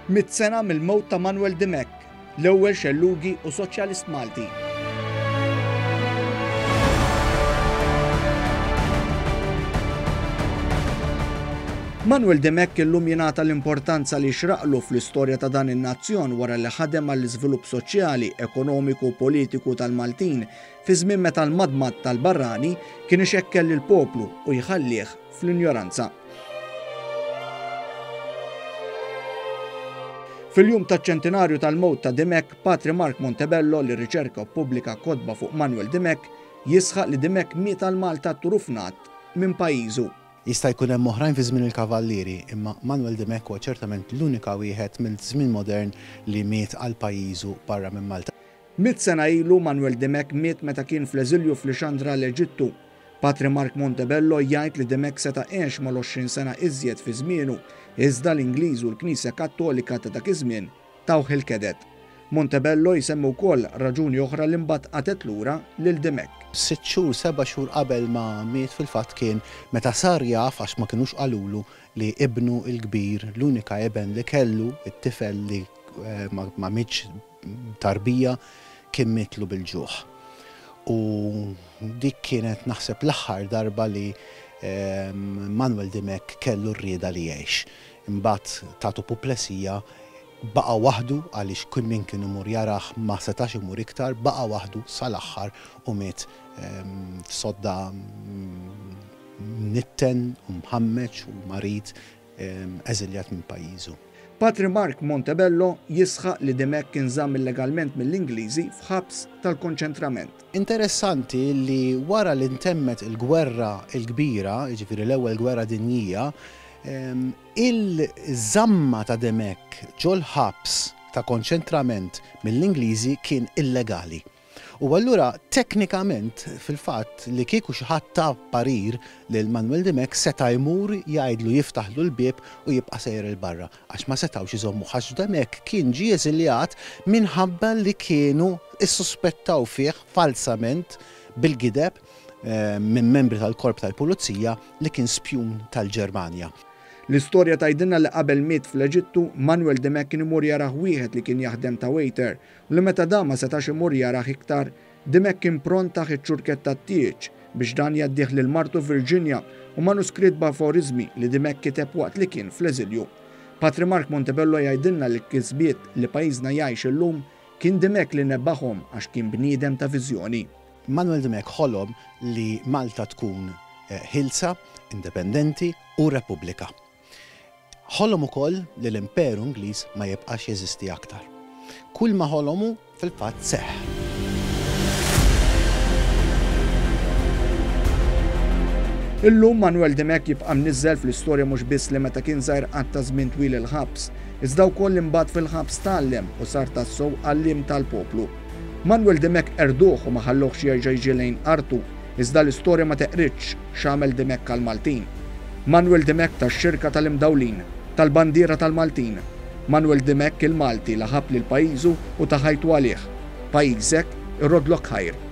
100 sena mill-mewt ta' Manuel Demek, l-ewwel xellugi u soċjalist Malti. Manuel Demek illum jingħata l-importanza li xraqlu fl-istorja ta' dan in-nazzjon wara li ħadem għall-iżvilupp soċjali, ekonomiku u politiku tal-Maltin fi żmien meta l-madmad tal-barrani kien ixekkel lill-poplu u jħallih fl-injoranza. Fil-jum taċ-ċentenarju tal-mewt ta' Demek, Patri Mark Montebello li riċerka u ppubblika kotba fuq Manuel Demek jisħaq li Demek miet għal Malta turufnat minn pajjiżu. Jista' jkun hemm oħrajn fi żmien il-kavallieri, imma Manuel Demek huwa ċertament l-unika wieħed mill-żmien modern li miet għal pajjiżu barra minn Malta. 100 sena ilu Manuel Demek miet meta kien fl-eżilju fl-Ixandra l-Eġittu. Patri Mark Montebello jgħid li Demek seta' għex mal-20 sena iżjed fi żmienu, iżda l-Ingliż u l-Knisja Kattolika ta' dak iż-żmien tawh il-kedet. Montebello jsemmu wkoll raġuni oħra li mbagħad qatet lura lil Demek. 6 xhur, 7 xhur qabel ma miet fil-fatt kien meta sar jaf għax ma kinux qalulu li ibnu l-kbir, l-unika eben li kellu, it-tifel li ma mitx tarbija kien mitlu bil-ġuħ. U dik kienet naħseb l-aħħar darba li Manuel Demek kellu rrieda li jgħix. Imbagħad tagħtu apoplesija baqa' waħdu għaliex kull min kien imur jaraħ ma setax imur iktar, baqa' waħdu sal-aħħar u miet f'sodda nitten u mħammeġ u marit eżiljat minn pajjiżu. Patri Mark Montebello jisħaq li Demek kien żamm illegalment mill-Ingliżi f'ħabs tal-konċentrament. Interessanti li wara li ntemmet il-gwerra l-kbira, jiġifieri l-ewwel gwerra dinjija, il-żamma ta' Demek ġol ħabs ta' konċentrament mill-Ingliżi kien illegali. U allura teknikament fil-fatt li kieku xi ħadd ta' parir lil Manuel Demek seta' jmur jgħidlu jiftaħlu l-bieb u jibqa' sejjer il-barra għax ma setgħux iżommu għax Demek kien ġie eżiljat minħabba li kienu issuspettaw fih falsament bil-gideb minn membri tal-korp tal-pulizija li kien spjun tal-Ġermanja. L-istorja tgħidilna li qabel miet fl-Eġittu, Manuel Demek kien imur jaraħ wieħed li kien jaħdem ta' waiter u li meta dan ma setax imur jaraħ iktar, Demek kien pront taħ iċ-ċurket tat-tieġ biex dan jaddih lil martu Virginia u manuskritt b'aforiżmi li Demek kiteb waqt li kien fl-eżilju. Patri Mark Montebello jgħidilna li l-kisbiet li pajjiżna jgħix illum kien Demek li nebbaħhom għax kien bniedem ta' viżjoni. Manuel Demek ħolom li Malta tkun ħilsa, indipendenti u repubblika. Ħolom ukoll li l-Imperu Ingliż ma jibqax jeżisti aktar. Kull ma ħolomu fil-fatt seħħ. Illum Manuel Demek jibqa' mniżżel fl-istorja mhux biss li meta kien żgħir qatt ta' żmien twil il-ħabs, iżda wkoll imbagħad fil-ħabs tgħallem u sar tassew għalliem tal-poplu. Manuel Demek erduh u ma ħalluhx jerġa' jiġi lejn qartu, iżda l-istorja ma teqritx x'għamel Demek għall-Maltin. Manuel Demek tax-xirka tal-imdawlin, tal-bandiera tal-Maltin. Manuel Demek il-Malti laħab lil pajjiżu u taħajtu għalih. Pajjiżek irrodlok ħajr.